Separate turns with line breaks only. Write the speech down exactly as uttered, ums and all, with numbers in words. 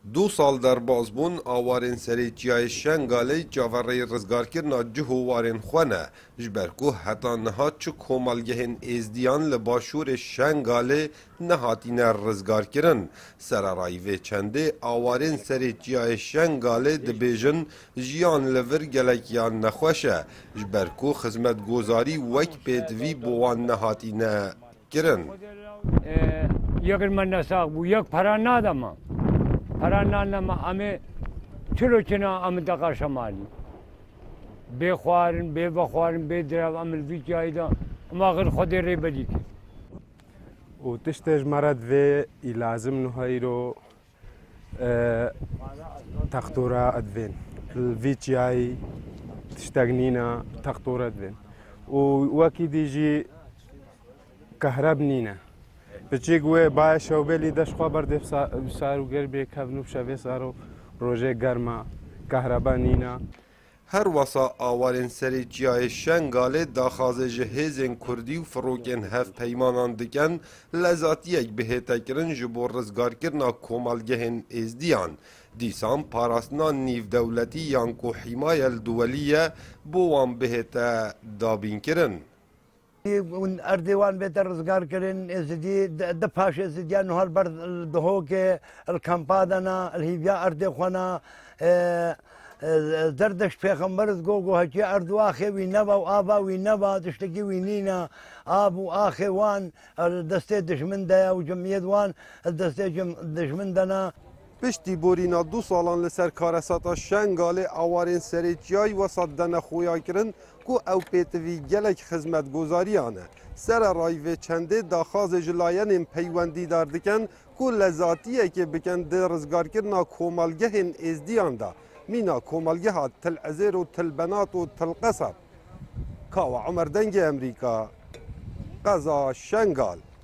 دو سال درباز بوون ئاوارên serêçiyayê Şengalê çavareyê rizgarkirina cih û warên xwe ne ji ber ku heta niha çi komelgehên êzdiyan li başûrê Şengalê nehatîne rizgarkirin. Sererayî vê çendê awarên serêçiyayê Şengalê dibêjin jiyan li vir gelekiyan nexweş e ji ber ku xizmetgozarî wek pêdivî bo wan nehatîne kirin.
Yekir me nesak bû, yek para nada me. Para nada me em çilo çina em deqa şemalî. Bê xwarin, bê vexwarin, bê direv em li vî ciyayê de ema xir Xwedê rêbelî kir.
û tiştê ji me re divê îlazim niha îro textora edivên. Li vî çiyayê tiştek nîne textora divên. û wekî dî jî kehreb nîne. Piçîk wê baye şewbelî deş xwe berdê sar û ger bê kevn û şevê sar û rojê germ e kehreba nîne.
Her wasa awarên serêçiyayê Şengalê daxwazê ji hêzên Kurdî û firokên hevpeymanan dikin lezatiyek bihêtekirin ji bo rizgarkirina komelgehên êzdiyan. Dîsan parastina nîvdewletî yan ku hîmaya li duwelî ye bo wan bihête dabînkirin.
اردوان بهتر روزگار کردن ازدی دپاش ازدیان نهال بر دهو که الکمپادنا الهیبیا ارده خوانا دردش پیغمبرز گو گو هچی اردو آخه وی نبا و آبا وی نبا دشتگی وی نینا آب و آخه وان دسته دشمن دیا و جمعیت وان دسته دشمن دنا.
Piştî borîna du salan li ser karesata Şengalê awarên serêçiyayî wesa denexweya kirin ku ew pêtivî gelek xizmetgozariyan e. Sererayî vê çendê daxwazê ji layenên peywendîdar dikin ku lezatiyekê bikin di rizgarkirina komelgehên êzdiyan de. Mîna komelgeha Til-Ezêr û Tilbenat û Tilqeseb. Kawa Emer Dengê Emerîka, Qeza Şengal.